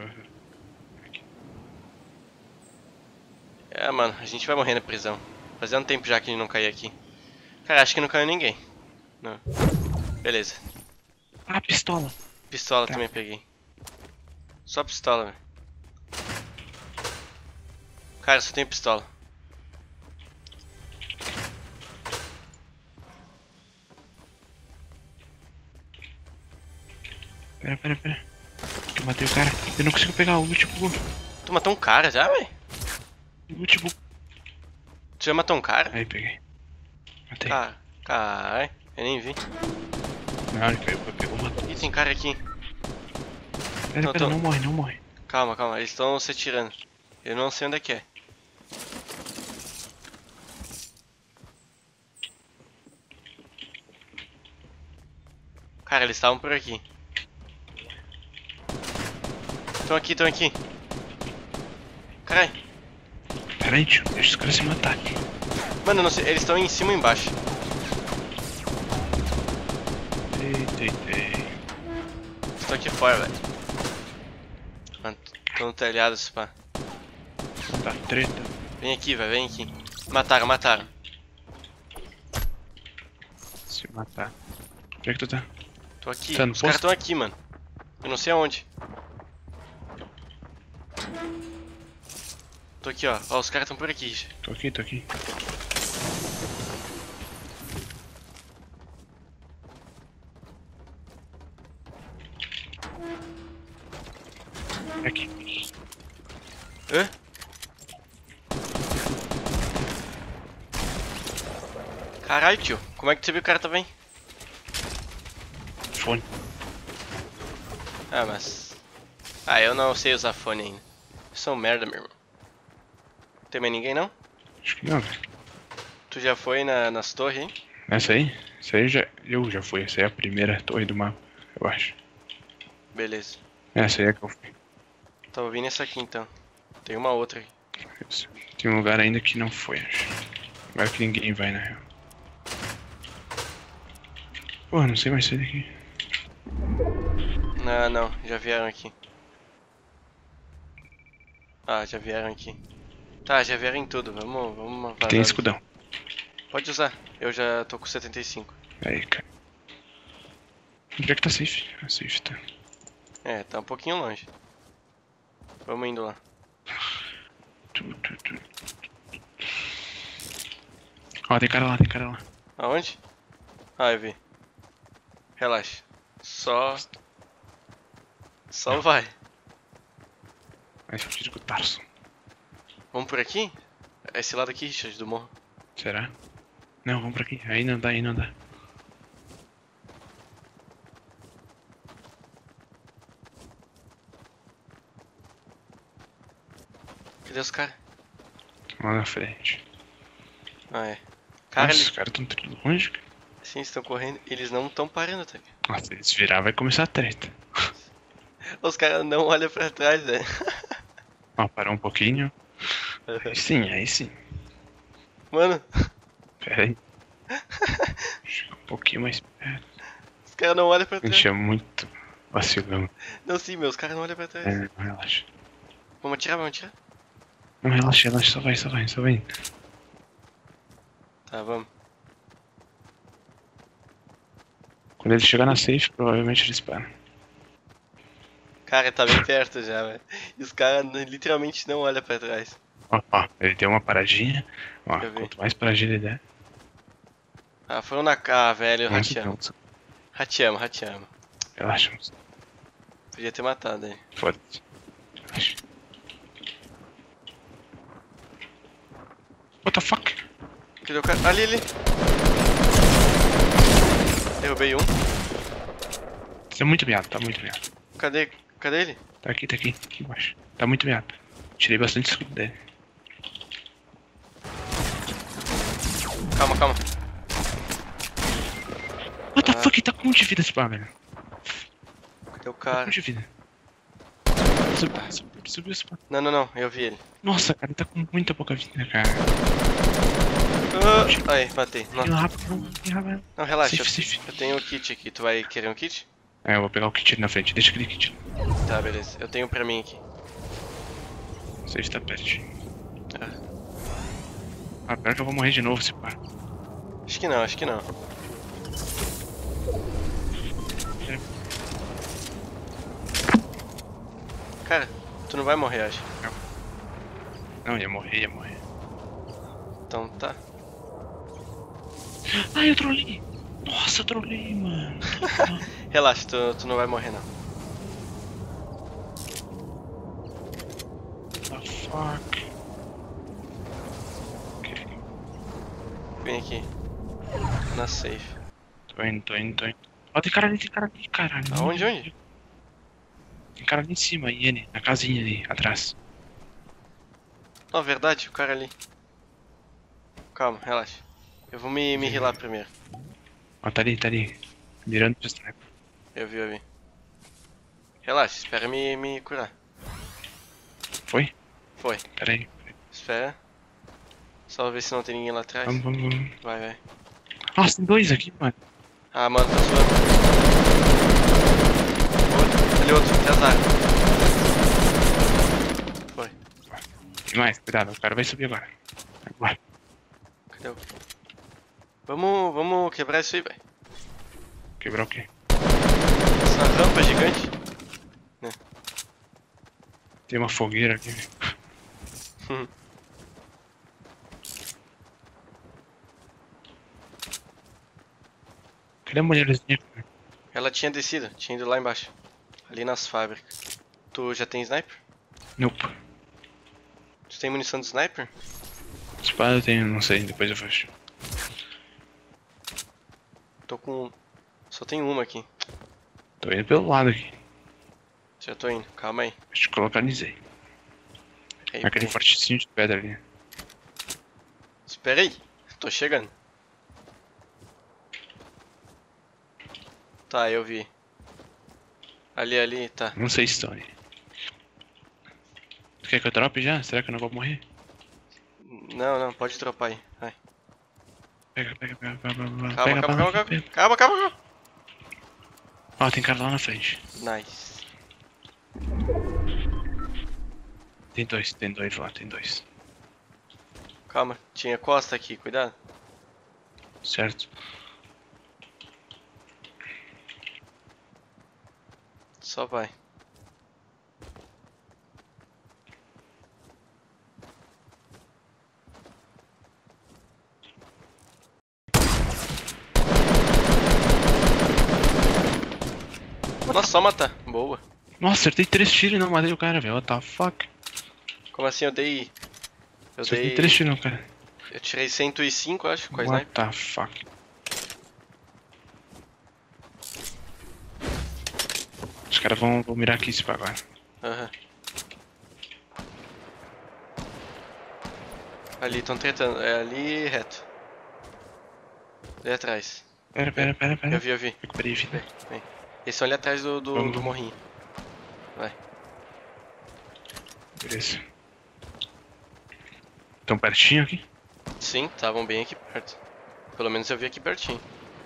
É, mano, a gente vai morrer na prisão. Fazia um tempo já que a gente não caiu aqui. Cara, acho que não caiu ninguém. Não. Beleza. Ah, pistola. Pistola Tá. também peguei. Só pistola, velho. Cara, só tem pistola. Pera. Que eu matei o cara. Eu não consigo pegar o loot book. Tu matou um cara já, velho? Loot book. Tu já matou um cara? Aí, peguei. Matei. Carai, eu nem vi. Não, ele pegou, matou. Ih, tem cara aqui. Pera, não morre. Calma, eles estão se atirando. Eu não sei onde é que é. Cara, eles estavam por aqui. Estão aqui. Carai. Pera aí, tio. Deixa os caras se matar aqui. Mano, eu não sei, eles estão em cima ou embaixo. Eita. Estou aqui fora, velho. Mano, tô no telhado, esse pá. Tá treta. Vem aqui, velho, vem aqui. Mataram. Se matar. Onde é que tu tá? Tô aqui, Tá no os caras posto? estão aqui, mano. Eu não sei aonde. Tô aqui, ó. Ó, os caras estão por aqui. Tô aqui. Aqui. Hã? Caralho, tio. Como é que você viu que o cara tá bem? Fone. Ah, mas... Ah, eu não sei usar fone ainda. Eu sou um merda, meu irmão. Não tem mais ninguém, não? Acho que não, velho. Tu já foi nas torres, hein? Essa aí? Eu já fui. Essa aí é a primeira torre do mapa, eu acho. Beleza. Essa aí é que eu fui. Tava vindo essa aqui, então. Tem uma outra aí. Isso. Tem um lugar ainda que não foi, acho. Lugar que ninguém vai, na real. Porra, não sei mais sair daqui. Não. Já vieram aqui. Ah, já vieram aqui. Tá, já vieram em tudo. Vamos vazar Tem daqui. escudão. Pode usar. Eu já tô com 75. Aí, cara. Onde é que tá safe? A safe tá. É, tá um pouquinho longe. Vamos indo lá. Ó, tem cara lá. Aonde? Ah, eu vi. Relaxa. Só vai. Vai se tiro com o Tarso. Vamos por aqui? Esse lado aqui, Richard, do morro. Será? Não, vamos pra aqui. Aí não dá. Cadê os caras? Lá na frente. Ah, é. Cara, Nossa, eles... os caras tão tudo longe, cara. Sim, estão correndo. Eles não estão parando, tá? Nossa, se eles virar vai começar a treta. Os caras não olham pra trás, velho. Ó, parou um pouquinho. Aí sim. Mano, Pera aí. Chega um pouquinho mais perto. os caras não olham pra A trás. gente é muito vacilão. Não, sim, meu, os caras não olham pra trás. É, não, relaxa. Vamos atirar. Não, relaxa, só vai. Tá, vamos. Quando ele chegar na safe, provavelmente eles param. Cara, tá bem perto já, velho. E os caras literalmente não olham pra trás. Ó, ele deu uma paradinha. Ó, Eu vi. quanto mais paradinha ele der. Ah, foram na cá, velho, mais rateamos. não. Rateamos. Relaxa. Podia ter matado ele. Foda-se. Relaxa. What the fuck? Cadê o cara? Ali. Derrubei um. Tá muito miado. Cadê ele? Tá aqui embaixo. Tá muito miado. Tirei bastante escudo dele. Calma. What the fuck? Tá com um de vida esse pá, velho. Cadê o Tá cara? com um de vida. Subiu esse pá. Não, eu vi ele. Nossa, cara, ele tá com muita pouca vida, cara. Aí, matei. Vem rápido. Não, relaxa. Safe. Eu tenho o kit aqui. Tu vai querer um kit? É, eu vou pegar o kit ali na frente. Deixa aquele kit. Tá, beleza. Eu tenho pra mim aqui. Você está pertinho. Ah, Ah, pior que eu vou morrer de novo, se pá. acho que não, acho que não. Cara, tu não vai morrer, acho. Não, ia morrer, ia morrer. Então tá. Ai, eu trolei! Nossa, eu trolei, mano. Relaxa, tu não vai morrer não. What the fuck? Ok, Vem aqui. Na safe. tô indo, tô indo, tô indo. Ó, tem cara ali, caralho. Aonde, onde? Tem cara ali em cima, Iene, na casinha ali, atrás. Não, verdade, o cara ali. Calma, relaxa. Eu vou me healar primeiro. Ó, tá ali. Mirando pro sniper. Eu vi. Relaxa, espera me curar. Foi? Foi. Pera aí. Espera. Só ver se não tem ninguém lá atrás. Vamos. Vai. Nossa, tem dois aqui, mano. Ah, mano, tá suando. Ali outro, tem azar. Foi. Tem mais, cuidado, o cara vai subir agora. Agora. Cadê o... Vamos quebrar isso aí, velho. Quebrar o quê? Essa rampa gigante. Tem uma fogueira aqui. Cadê a mulherzinha? Ela tinha descido, tinha ido lá embaixo. Ali nas fábricas. Tu já tem sniper? Nope. Tu tem munição de sniper? Espada eu tenho, não sei, depois eu faço. Tô com... Só tem uma aqui. Tô indo pelo lado aqui. Já tô indo, calma aí. Acho que eu localizei. Aí, Aquele fortezinho de pedra ali. espera aí, tô chegando. Tá, eu vi. Ali, tá. Não sei se Stone. Tu quer que eu drope já? Será que eu não vou morrer? Não, pode dropar aí. Vai. Pega. Calma. Ó, tem cara lá na frente. Nice. Tem dois lá, tem dois. Calma, tinha costa aqui, cuidado. Certo. Só vai. Nossa, só matar. Boa. Nossa, acertei 3 tiros e não matei o cara, velho. What the fuck? Como assim eu dei... Acertei 3 tiros no cara. Eu tirei 105, acho, com a What sniper. the fuck? Os caras vão mirar aqui se agora. Aham. Ali, estão tretando. É ali reto. Ali atrás. Pera. Eu vi. Recuperei vida. Vem. Eles são ali atrás do morrinho. Vai. Beleza. Tão pertinho aqui? Sim, estavam bem aqui perto. Pelo menos eu vi aqui pertinho.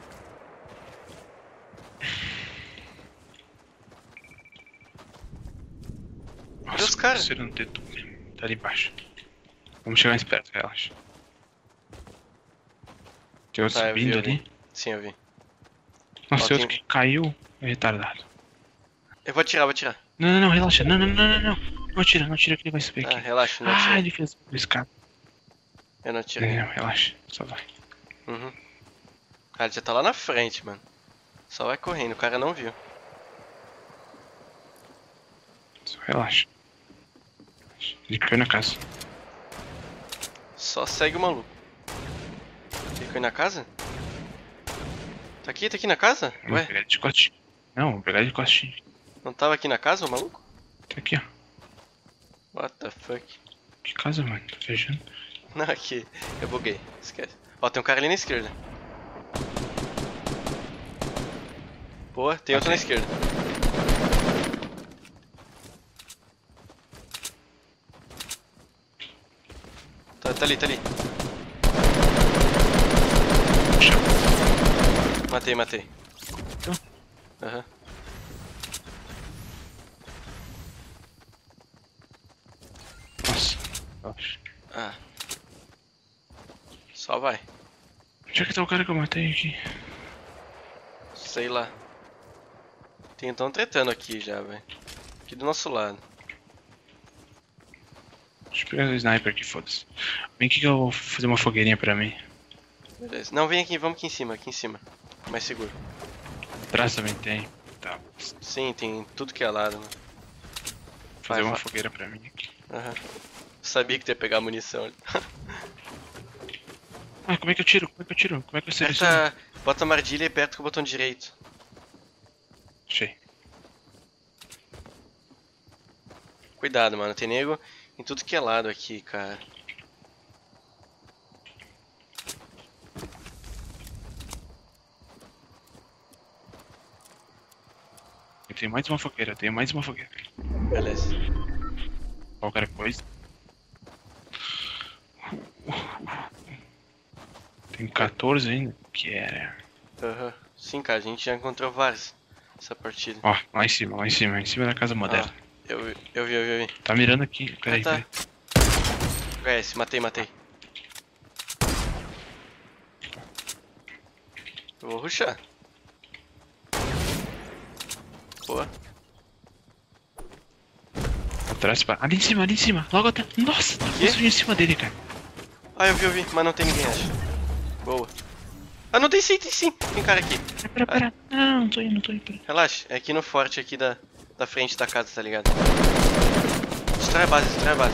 Nossa, os cara? Você não tem tudo. Tá ali embaixo. Vamos chegar mais perto, relaxa. Tem outro Tá, eu subindo vi. ali. Sim, eu vi. Nossa, Ó, tem outro tem- que caiu. É retardado. Eu vou atirar. Não, relaxa. Não. Não atira que ele vai subir Ah, aqui. relaxa, não Ah, atirei. ele fez o escape. Eu não atirei. Não, relaxa. Só vai. Uhum. O cara já tá lá na frente, mano. Só vai correndo, o cara não viu. Só relaxa. Ele caiu na casa. Só segue o maluco. Ele caiu na casa? Tá aqui na casa? Vou Ué, pegar ele de costinha. Não, vou pegar ele de costinha. não tava aqui na casa o maluco? Tá aqui, ó. What the fuck? Que casa, mano? Tá viajando. Não, aqui. Eu buguei, esquece. Ó, tem um cara ali na esquerda. Boa, tem outro na esquerda. Tá ali. Matei. Então? Aham. Só vai. Onde é que tá o cara que eu matei aqui? Sei lá. Tem então tretando aqui já, velho. Aqui do nosso lado. Deixa eu pegar o sniper aqui, foda-se. Vem aqui que eu vou fazer uma fogueirinha pra mim. Beleza. Não, vem aqui, vamos aqui em cima, aqui em cima. Mais seguro. Atrás também tem. Tá. Sim, tem tudo que é lado, né? Fazer uma vai. fogueira pra mim aqui. Aham. Sabia que tu ia pegar munição ali. Ah, como é que eu tiro? Como é que eu tiro? Como é que eu seleciono? Aperta, bota a mardilha e aperta com o botão direito. Achei. Cuidado, mano. Tem nego em tudo que é lado aqui, cara. Eu tenho mais uma fogueira, eu tenho mais uma fogueira. Beleza. Qualquer coisa. Tem 14 ainda. Que era. Aham. Sim, cara, a gente já encontrou vários essa partida. Ó, lá em cima, em cima da casa moderna. Eu vi. Tá mirando aqui. Peraí, tá. peraí. HS, matei. Eu vou rushar. Boa. Atrás, pá. Ali em cima. Logo atrás. Nossa, tá construindo em cima dele, cara. Ah, eu vi. Mas não tem ninguém, acho. Boa. Ah, não tem sim. Tem cara aqui. Pera. Não tô indo, pera. Relaxa, é aqui no forte aqui da frente da casa, tá ligado? Destrói a base.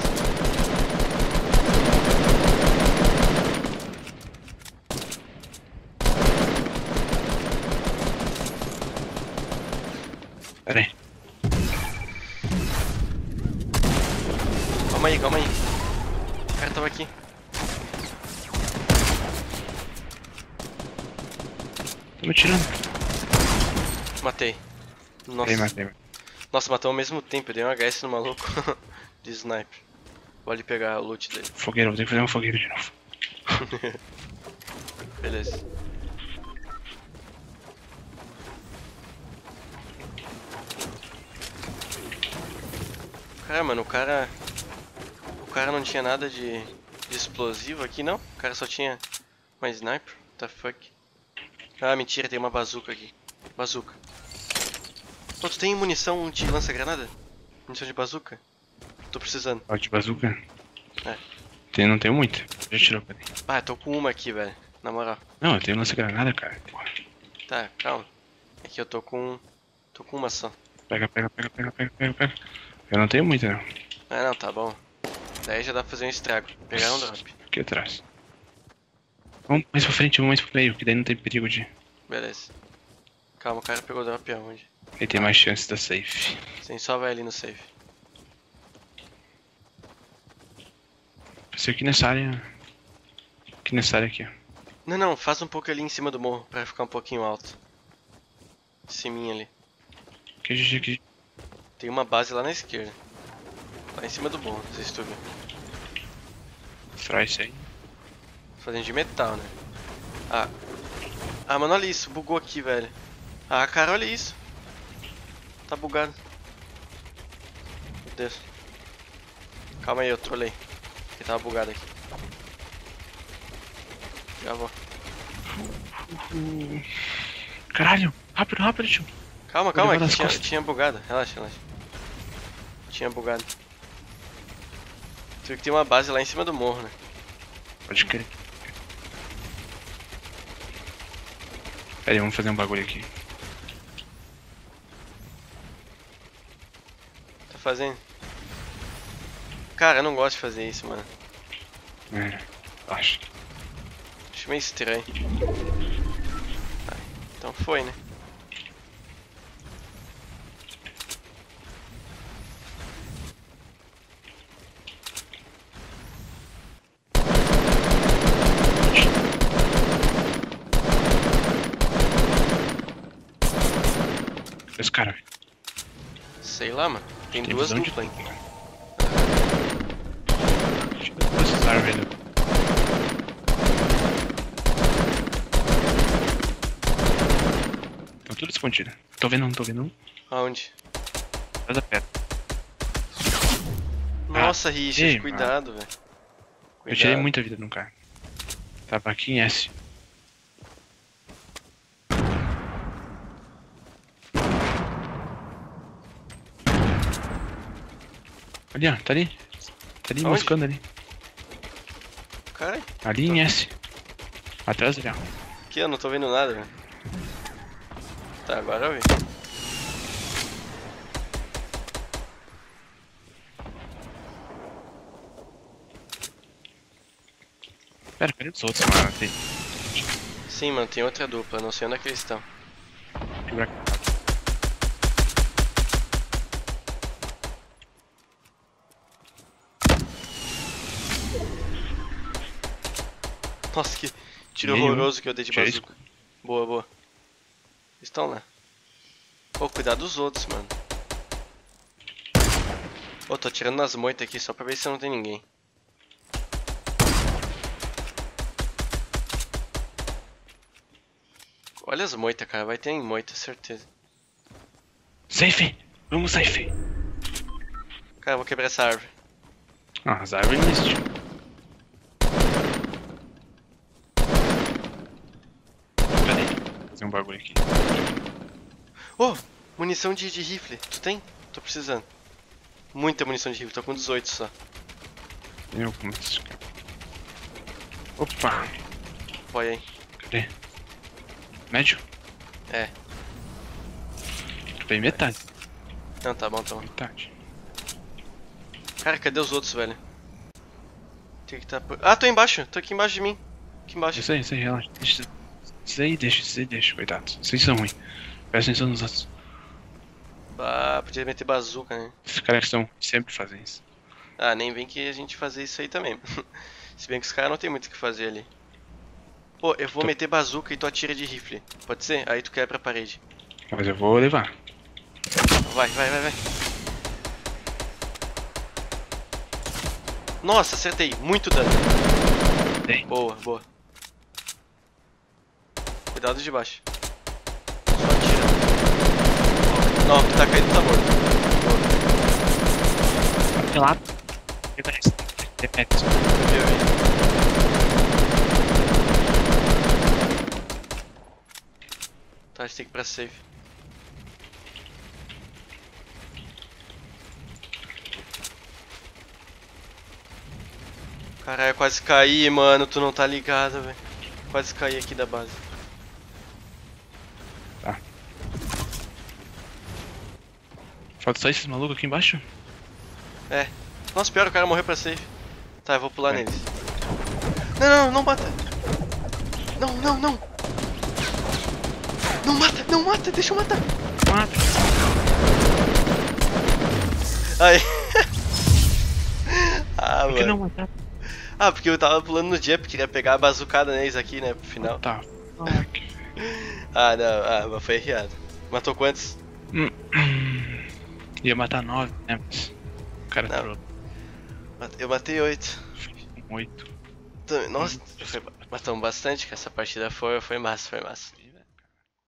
Pera aí. Calma aí. O cara tava aqui. Tô me tirando. Matei. Nossa. Matei. Nossa, matou ao mesmo tempo, eu dei um HS no maluco de sniper. Vou ali pegar o loot dele. Fogueira, vou ter que fazer uma fogueira de novo. Beleza. Cara, mano, o cara não tinha nada de explosivo aqui, não? O cara só tinha uma sniper? What the fuck? Ah, mentira, tem uma bazuca aqui. Bazuca. Pô, tu tem munição de lança-granada? Munição de bazuca? Tô precisando. Ó, de bazuca? É. Não tenho muita. Já tirou, peraí. Ah, eu tô com uma aqui, velho. Na moral. Não, eu tenho lança-granada, cara. Porra. Tá, calma. É que eu tô com uma só. Pega. Eu não tenho muita, não. Ah, não, tá bom. Daí já dá pra fazer um estrago. Pegar um drop. Aqui atrás. Vamos mais pra frente, vamos mais pro meio, que daí não tem perigo de... Beleza. Calma, o cara pegou o drop aonde? Ele tem mais chances da safe. Sim, só vai ali no safe. Passei aqui nessa área... Aqui nessa área aqui, ó. Não, faz um pouco ali em cima do morro, pra ficar um pouquinho alto. De ciminha ali. Aqui. Tem uma base lá na esquerda. Lá em cima do morro, não sei se tu viu. Destrói isso aí. Fazendo de metal, né? Ah, mano, olha isso, bugou aqui, velho. Ah, cara, olha isso. Tá bugado. Meu Deus. Calma aí, eu trolei. Ele tava bugado aqui. Já vou. Caralho, rápido, tio. Calma, levar é nas que costas. tinha bugado. Relaxa. Tinha bugado. Tu viu que tem uma base lá em cima do morro, né? Pode crer. Pera aí, vamos fazer um bagulho aqui. Tá fazendo? Cara, eu não gosto de fazer isso, mano. Acho. Acho meio estranho. Então foi, né? Esse cara. Sei lá, mano. Tem duas visão de duplas, hein? tudo, cara. Deixa eu ver essas árvores aí. Estão tudo escondido. Tô vendo um. Aonde? Atrás da pedra. Nossa, Richard, ei, cuidado, velho. Eu tirei muita vida de um cara. Tava aqui em S. Ali, ó, tá ali. Tá ali, Aonde? moscando ali. Caralho, Ali em S. Atrás ali, ó. aqui eu não tô vendo nada, velho. Tá, agora eu vi. Pera, cadê os outros, mano? Tem Sim, mano, tem outra dupla, não sei onde é que eles estão. que quebrar. Nossa, que tiro Meio, horroroso que eu dei de tira bazuca. Boa, boa. Estão lá. Pô, cuidado dos outros, mano. Ô, tô tirando nas moitas aqui só pra ver se não tem ninguém. Olha as moitas, cara. Vai ter em moita, certeza. Safe! Vamos, safe! Cara, eu vou quebrar essa árvore. Ah, as árvores não existem. Cadê? Vou fazer um bagulho aqui. Ô, munição de rifle. Tu tem? Tô precisando. Muita munição de rifle, tô com 18 só. Eu começo. Opa! Apoia aí. Cadê? Médio? É. Tem metade. Não, tá bom, tá bom. Metade. Cara, cadê os outros, velho? Tem que tá por... Ah, tô embaixo. Tô aqui embaixo de mim. Aqui embaixo. Isso aí, relaxa. Deixa. Isso aí, deixa, coitados. Vocês são ruins. Presta atenção nos outros. Ah, podia meter bazuca, né? Esses caras são sempre fazem isso. Ah, nem vem que a gente fazer isso aí também. Se bem que os caras não tem muito o que fazer ali. Pô, eu vou meter bazuca e tu atira de rifle. Pode ser? Aí tu quebra a parede. Mas eu vou levar. Vai, vai, vai, vai. Nossa, acertei. Muito dano. Tem. Boa, boa. Cuidado de baixo. Só atira. Não, tu tá caindo, tá morto. Boa. Pelado. Repete. Eu vi. Tá, a gente tem que ir pra safe. Caralho, eu quase caí, mano. Tu não tá ligado, velho. Quase caí aqui da base. Tá. Falta só esses malucos aqui embaixo? É. Nossa, pior, o cara morreu pra safe. Tá, eu vou pular É. neles. Não, não, não mata. Não, não, não. Não mata, não mata, deixa eu matar. Mata. Aí. Ah, Por que não mano. matar? Ah, porque eu tava pulando no jump, queria pegar a bazucada neles aqui, né, pro final. Tá. Fuck. Ah, não, ah, mas foi errado. Matou quantos? Ia matar 9, né? Mas o cara Não. trollou. Eu matei 8. 8. Nossa, matamos bastante, que essa partida foi massa, foi massa.